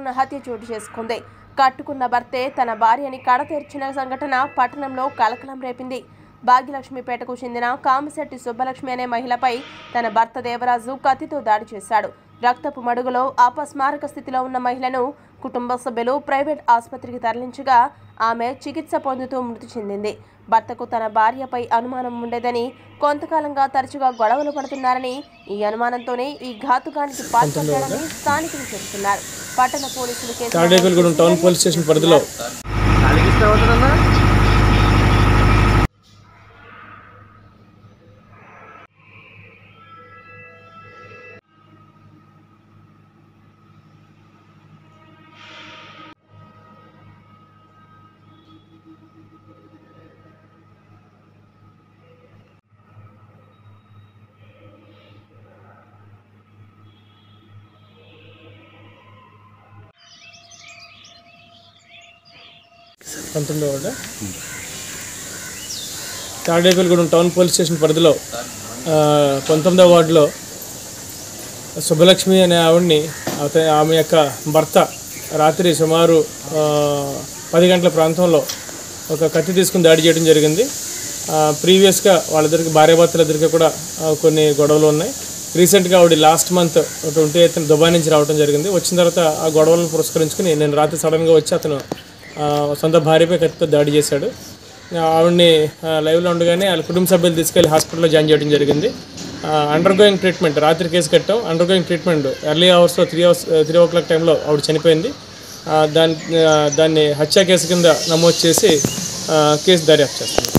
హత్య చోటు చేసుకుంది. కట్టుకున్న భర్తే తన భార్యని కడతీర్చిన సంఘటన పట్టణంలో కలకలం రేపింది. భాగ్యలక్ష్మిపేటకు చెందిన కామిశెట్టి సుబ్బలక్ష్మి అనే మహిళపై తన భర్త దేవరాజు కత్తితో దాడి చేశాడు. రక్తపు మడుగులో అపస్మారక స్థితిలో ఉన్న మహిళను కుటుంబ సభ్యులు ప్రైవేట్ ఆసుపత్రికి తరలించగా ఆమె చికిత్స పొందుతూ మృతి చెందింది. భర్తకు తన భార్యపై అనుమానం ఉండేదని, కొంతకాలంగా తరచుగా గొడవలు పడుతున్నారని, ఈ అనుమానంతోనే ఈ ఘాతుకానికి పాల్పడ్డారని స్థానికులు చెబుతున్నారు. పట్టణ పోలీసులు case Tadepalligudem town police station పరిధిలో 19వ వార్డులో సుబ్బలక్ష్మి అనే ఆవిడ్ని ఆమె యొక్క భర్త రాత్రి సుమారు 10 గంటల ప్రాంతంలో ఒక కత్తి తీసుకుని దాడి చేయడం జరిగింది. ప్రీవియస్గా వాళ్ళిద్దరికి భార్యాభర్తలిద్దరికి కూడా కొన్ని గొడవలు ఉన్నాయి. రీసెంట్గా ఆవిడ లాస్ట్ మంత్ 28న దుబాయ్ నుంచి రావడం జరిగింది. వచ్చిన తర్వాత ఆ గొడవలను పురస్కరించుకుని నేను రాత్రి సడన్గా వచ్చి అతను సొంత భార్యపై కత్తితో దాడి చేశాడు. ఆవిడ్ని లైవ్లో ఉండగానే వాళ్ళ కుటుంబ సభ్యులు తీసుకెళ్లి హాస్పిటల్లో జాయిన్ చేయడం జరిగింది. అండర్గోయింగ్ ట్రీట్మెంట్, రాత్రి కేసు కట్టాం. అండర్గోయింగ్ ట్రీట్మెంట్ ఎర్లీ అవర్స్లో 3 o'clock టైంలో ఆవిడ చనిపోయింది. దాన్ని హత్య కేసు కింద నమోదు చేసి కేసు దర్యాప్తు చేస్తుంది.